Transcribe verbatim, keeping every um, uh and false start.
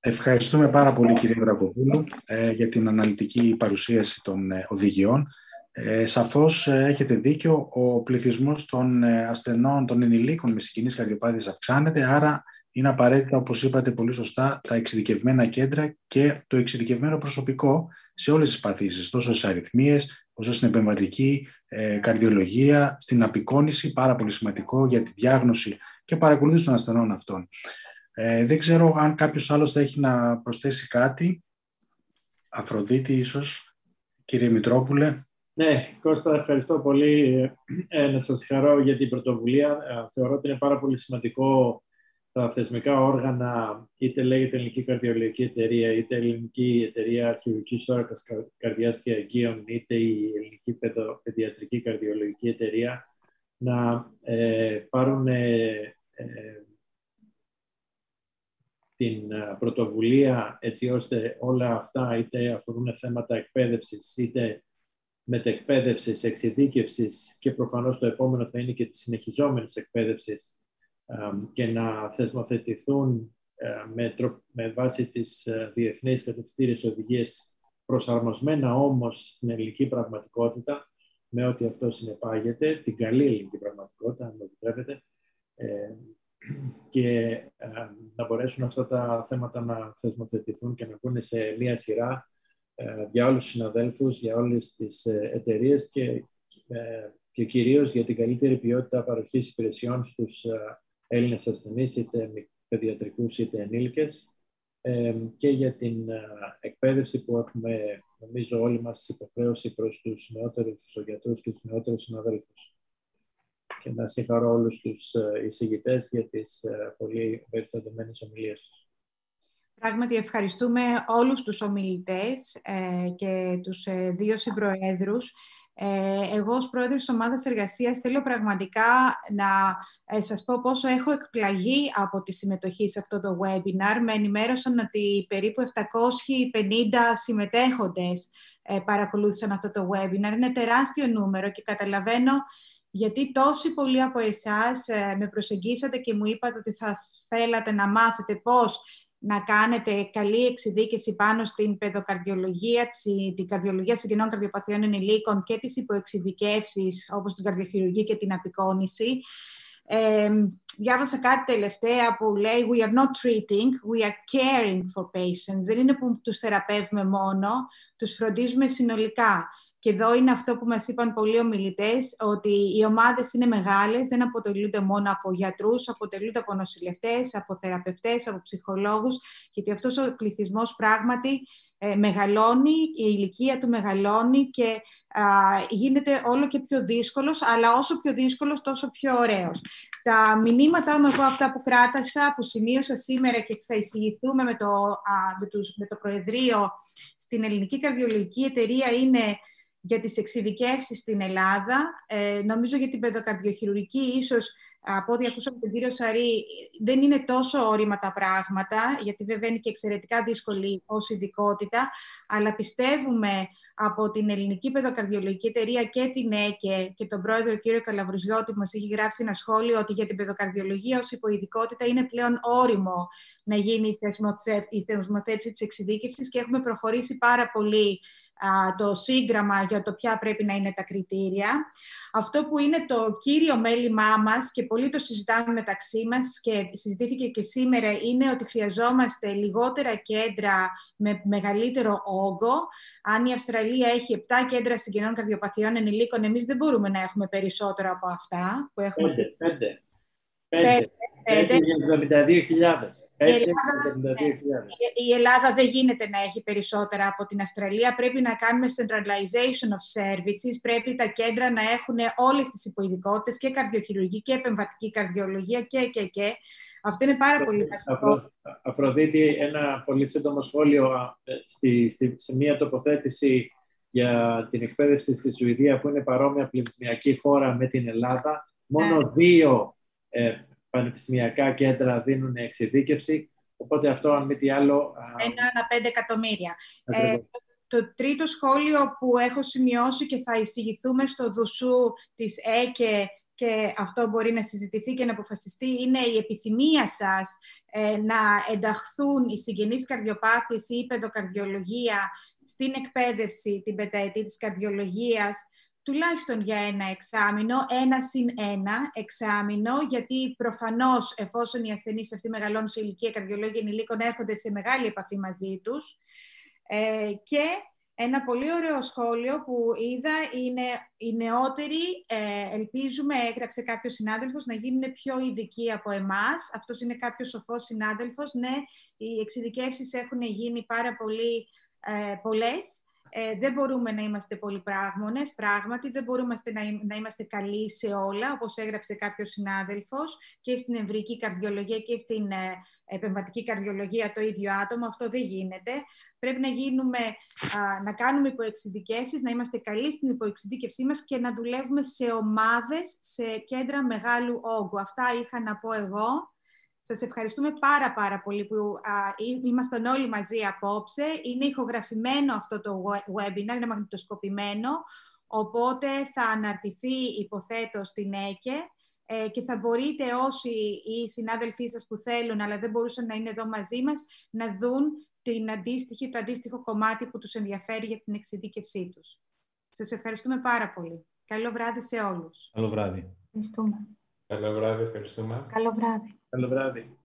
Ευχαριστούμε πάρα πολύ, κύριε Βρακοπούλου, ε, για την αναλυτική παρουσίαση των ε, οδηγιών. Ε, σαφώς ε, έχετε δίκιο, ο πληθυσμός των ε, ασθενών, των ενηλίκων με συγγενείς καρδιοπάθειας αυξάνεται, άρα είναι απαραίτητα, όπως είπατε πολύ σωστά, τα εξειδικευμένα κέντρα και το εξειδικευμένο προσωπικό σε όλες τις παθήσεις, τόσο στις αριθμίες, όσο στην επεμβατική ε, καρδιολογία, στην απεικόνηση, πάρα πολύ σημαντικό για τη διάγνωση και παρακολούθηση των ασθενών αυτών. Ε, δεν ξέρω αν κάποιος άλλος θα έχει να προσθέσει κάτι. Αφροδίτη, ίσως. Κύριε Μητρόπουλε. Ναι, Κώστα, ευχαριστώ πολύ. Ε, να σας χαρώ για την πρωτοβουλία. Ε, θεωρώ ότι είναι πάρα πολύ σημαντικό τα θεσμικά όργανα, είτε λέγεται Ελληνική Καρδιολογική Εταιρεία, είτε Ελληνική Εταιρεία Χειρουργικής Θώρακας, Καρδιάς και Αγγείων, είτε η Ελληνική Παιδιατρική Καρδιολογική Εταιρεία, να ε, πάρουν ε, ε, την πρωτοβουλία έτσι ώστε όλα αυτά είτε αφορούν θέματα εκπαίδευσης, είτε μετεκπαίδευσης, εξειδίκευσης και προφανώς το επόμενο θα είναι και της συνεχιζόμενης εκπαίδευσης και να θεσμοθετηθούν με, με βάση τις διεθνείς κατευθυντήριες οδηγίες, προσαρμοσμένα όμως στην ελληνική πραγματικότητα, με ό,τι αυτό συνεπάγεται, την καλή ελληνική πραγματικότητα, αν το επιτρέπετε, και ε, να μπορέσουν αυτά τα θέματα να θεσμοθετηθούν και να μπουν σε μία σειρά ε, για όλους τους συναδέλφους, για όλες τις ε, εταιρείες και, ε, και κυρίως για την καλύτερη ποιότητα παροχής υπηρεσιών στους ε, Έλληνες ασθενείς, είτε παιδιατρικούς είτε ενήλικες, ε, και για την ε, εκπαίδευση που έχουμε, νομίζω, όλοι μας υποχρέωση προς τους νεότερους γιατρούς και τους νεότερους συναδέλφους. Και να συγχαρώ όλους τους εισηγητές για τις πολύ περιστατωμένες ομιλίες τους. Πράγματι, ευχαριστούμε όλους τους ομιλητές ε, και τους ε, δύο συμπροέδρους. Ε, εγώ, ως πρόεδρος της ομάδας εργασίας, θέλω πραγματικά να ε, σας πω πόσο έχω εκπλαγεί από τη συμμετοχή σε αυτό το webinar. Με ενημέρωσαν ότι περίπου επτακόσιοι πενήντα συμμετέχοντες ε, παρακολούθησαν αυτό το webinar. Είναι τεράστιο νούμερο και καταλαβαίνω γιατί τόσοι πολλοί από εσάς ε, με προσεγγίσατε και μου είπατε ότι θα θέλατε να μάθετε πώς να κάνετε καλή εξειδίκευση πάνω στην παιδοκαρδιολογία, την καρδιολογία συγγενών καρδιοπαθειών ενηλίκων και τις υποεξειδικεύσεις όπως την καρδιοχειρουργία και την απεικόνηση. Ε, διάβασα κάτι τελευταία που λέει «We are not treating, we are caring for patients». Δεν είναι που τους θεραπεύουμε μόνο, τους φροντίζουμε συνολικά. Και εδώ είναι αυτό που μας είπαν πολλοί ομιλητές, ότι οι ομάδες είναι μεγάλες, δεν αποτελούνται μόνο από γιατρούς, αποτελούνται από νοσηλευτές, από θεραπευτές, από ψυχολόγους, γιατί αυτός ο πληθυσμός πράγματι ε, μεγαλώνει, η ηλικία του μεγαλώνει και α, γίνεται όλο και πιο δύσκολος, αλλά όσο πιο δύσκολος, τόσο πιο ωραίος. Τα μηνύματα μου, εγώ αυτά που κράτασα, που σημείωσα σήμερα και θα εισηγηθούμε με το, α, με το, με το Προεδρείο στην Ελληνική Καρδιολογική Εταιρεία, είναι για τις εξειδικεύσεις στην Ελλάδα. Ε, νομίζω για την παιδοκαρδιοχειρουργική, ίσως από ό,τι ακούσαμε τον κύριο Σαρή, δεν είναι τόσο όρημα τα πράγματα, γιατί βέβαια είναι και εξαιρετικά δύσκολη ως ειδικότητα, αλλά πιστεύουμε από την Ελληνική Παιδοκαρδιολογική Εταιρεία και την ΕΚΕ και τον πρόεδρο κύριο Καλαβρουζιώτη που μας έχει γράψει ένα σχόλιο ότι για την παιδοκαρδιολογία ως υποειδικότητα είναι πλέον όριμο να γίνει η θεσμοθέτηση της εξειδίκευσης και έχουμε προχωρήσει πάρα πολύ το σύγγραμμα για το ποια πρέπει να είναι τα κριτήρια. Αυτό που είναι το κύριο μέλημά μας και πολύ το συζητάμε μεταξύ μας και συζητήθηκε και σήμερα είναι ότι χρειαζόμαστε λιγότερα κέντρα με μεγαλύτερο όγκο. Αν η Αυστραλία έχει επτά κέντρα συγγενών καρδιοπαθειών ενηλίκων, εμείς δεν μπορούμε να έχουμε περισσότερα από αυτά που έχουμε. Πέντε, πέντε. Πέντε. πέντε για εβδομήντα δύο χιλιάδες. Η Ελλάδα δεν γίνεται να έχει περισσότερα από την Αυστραλία. Πρέπει να κάνουμε centralization of services. Πρέπει τα κέντρα να έχουν όλες τις υποειδικότητες και καρδιοχειρουργική και επεμβατική καρδιολογία και, και, και. Αυτό είναι πάρα πολύ βασικό. Αφροδίτη, ένα πολύ σύντομο σχόλιο στη, στη, σε μία τοποθέτηση για την εκπαίδευση στη Σουηδία, που είναι παρόμοια πληθυσμιακή χώρα με την Ελλάδα. Μόνο yeah. δύο ε, πανεπιστημιακά κέντρα δίνουν εξειδίκευση, οπότε αυτό, αν μη τι άλλο... Ένα ανά πέντε εκατομμύρια. Ε, το, το τρίτο σχόλιο που έχω σημειώσει και θα εισηγηθούμε στο ΔΟΥΣΟΥ της ΕΚΕ και αυτό μπορεί να συζητηθεί και να αποφασιστεί, είναι η επιθυμία σας ε, να ενταχθούν οι συγγενείς καρδιοπάθειες ή η παιδοκαρδιολογία στην εκπαίδευση την πενταετή της καρδιολογίας, τουλάχιστον για ένα εξάμηνο, ένα συν ένα εξάμηνο, γιατί προφανώς εφόσον οι ασθενείς αυτοί μεγαλώνουν σε ηλικία, καρδιολόγοι ενηλίκων έρχονται σε μεγάλη επαφή μαζί τους. Ε, και ένα πολύ ωραίο σχόλιο που είδα είναι οι νεότεροι, ε, ελπίζουμε, έγραψε κάποιος συνάδελφος, να γίνουν πιο ειδικοί από εμάς. Αυτός είναι κάποιος σοφός συνάδελφος. Ναι, οι εξειδικεύσεις έχουν γίνει πάρα πολύ ε, πολλές. Ε, δεν μπορούμε να είμαστε πολυπράγμονες, πράγματι, δεν μπορούμε να, να είμαστε καλοί σε όλα, όπως έγραψε κάποιος συνάδελφος, και στην εμβρυϊκή καρδιολογία και στην ε, επεμβατική καρδιολογία το ίδιο άτομο. Αυτό δεν γίνεται. Πρέπει να, γίνουμε, α, να κάνουμε υποεξειδικεύσεις, να είμαστε καλοί στην υποεξειδίκευσή μας και να δουλεύουμε σε ομάδες, σε κέντρα μεγάλου όγκου. Αυτά είχα να πω εγώ. Σας ευχαριστούμε πάρα πάρα πολύ που α, ήμασταν όλοι μαζί απόψε. Είναι ηχογραφημένο αυτό το webinar, είναι μαγνητοσκοπημένο, οπότε θα αναρτηθεί, υποθέτω, στην ΕΚΕ ε, και θα μπορείτε όσοι οι συνάδελφοί σας που θέλουν, αλλά δεν μπορούσαν να είναι εδώ μαζί μας, να δουν την αντίστοιχη, το αντίστοιχο κομμάτι που τους ενδιαφέρει για την εξειδίκευσή τους. Σας ευχαριστούμε πάρα πολύ. Καλό βράδυ σε όλους. Καλό βράδυ. Ευχαριστούμε. Καλό βράδυ, ευχαριστούμε. Καλό βράδυ. Καλό βράδυ.